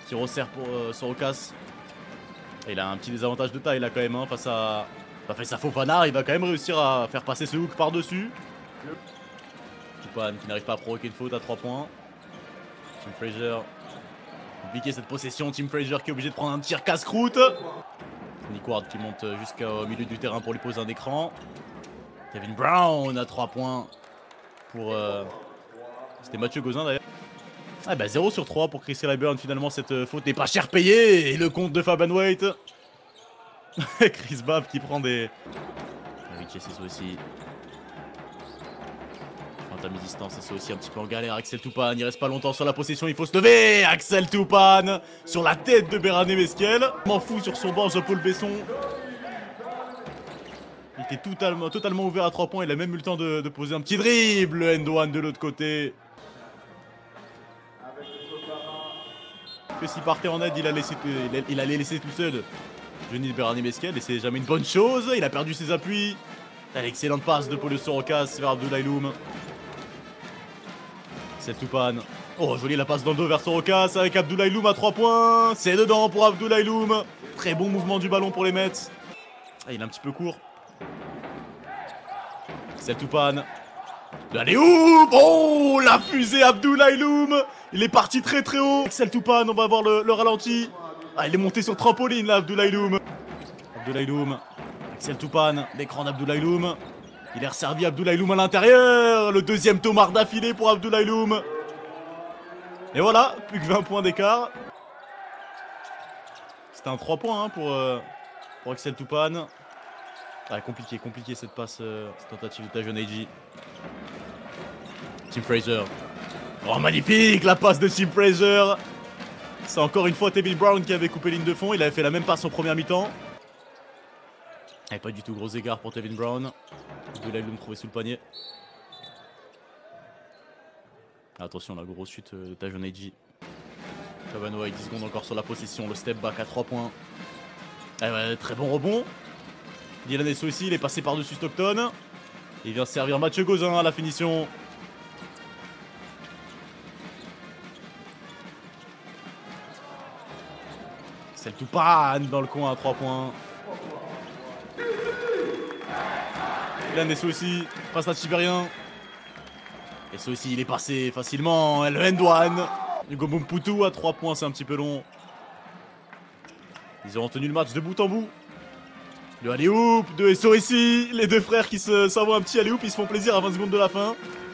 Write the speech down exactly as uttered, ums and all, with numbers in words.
qui resserre pour euh, Sorokas. Et il a un petit désavantage de taille là quand même hein, face à... Enfin, face à Fofana, il va quand même réussir à faire passer ce hook par-dessus. Toupane qui n'arrive pas à provoquer une faute à trois points. Tim Fraser. Compliqué cette possession, Tim Fraser qui est obligé de prendre un tir casse-croûte. Nick Ward qui monte jusqu'au milieu du terrain pour lui poser un écran. Kevin Brown à trois points pour... Euh... C'était Mathieu Gauzin d'ailleurs. Ah bah zéro sur trois pour Chris Rayburn, finalement cette faute n'est pas cher payée. Et le compte de Fabian Waite. Chris Babb qui prend des... Ah oui, c'est aussi. À mi-distance, c'est aussi un petit peu en galère. Axel Toupane, il reste pas longtemps sur la possession, il faut se lever. Axel Toupane sur la tête de Bérane Mesquel. M'en fous sur son banc, Jean-Paul Besson. Il était totalement, totalement ouvert à trois points. Il a même eu le temps de, de poser un petit dribble. Le end one de l'autre côté. Que s'il partait en aide, il, a laissé, il, a, il allait laisser tout seul Johnny Bérane Mesquel. Et c'est jamais une bonne chose. Il a perdu ses appuis. L'excellente passe de Paul Sorokas vers Abdoulaye Loum. C'est Toupane. Oh, joli la passe dans le dos vers Sorokas avec Abdoulaye Loum à trois points. C'est dedans pour Abdoulaye Loum. Très bon mouvement du ballon pour les Mets. Ah, il est un petit peu court. C'est Toupane. Allez, ouh, oh, la fusée Abdoulaye Loum. Il est parti très très haut. Axel Toupane, on va voir le, le ralenti. Ah, il est monté sur trampoline là, Abdoulaye Loum. Abdoulaye Loum. Axel Toupane, l'écran d'Abdoulaye Loum. Il est resservi Abdoulaye Loum à l'intérieur. Le deuxième tomard d'affilée pour Abdoulaye Loum. Et voilà, plus que vingt points d'écart. C'était un trois points hein, pour, euh, pour Axel Toupane. Ah, compliqué, compliqué cette passe, euh, cette tentative de Tajoneji. Tim Fraser. Oh, magnifique la passe de Tim Fraser. C'est encore une fois Tevin Brown qui avait coupé ligne de fond. Il avait fait la même passe en première mi-temps. Et pas du tout gros égard pour Tevin Brown. Abdoulaye Loum trouvé sous le panier. Attention la grosse chute de Tajoneji. Fabian Waite dix secondes encore sur la possession. Le step back à trois points. Eh ouais, très bon rebond. Dylan Esso aussi, il est passé par-dessus Stockton. Il vient servir Mathieu Gauzin à la finition. C'est le Toupane dans le coin à trois points. Dylan Esso aussi, passe à Tibérien. Esso aussi, il est passé facilement. Et le end one. Hugo Mputu à trois points, c'est un petit peu long. Ils ont tenu le match de bout en bout. Le alley-oop de Esso ici. Les deux frères qui s'envoient un petit alley-oop, ils se font plaisir à vingt secondes de la fin.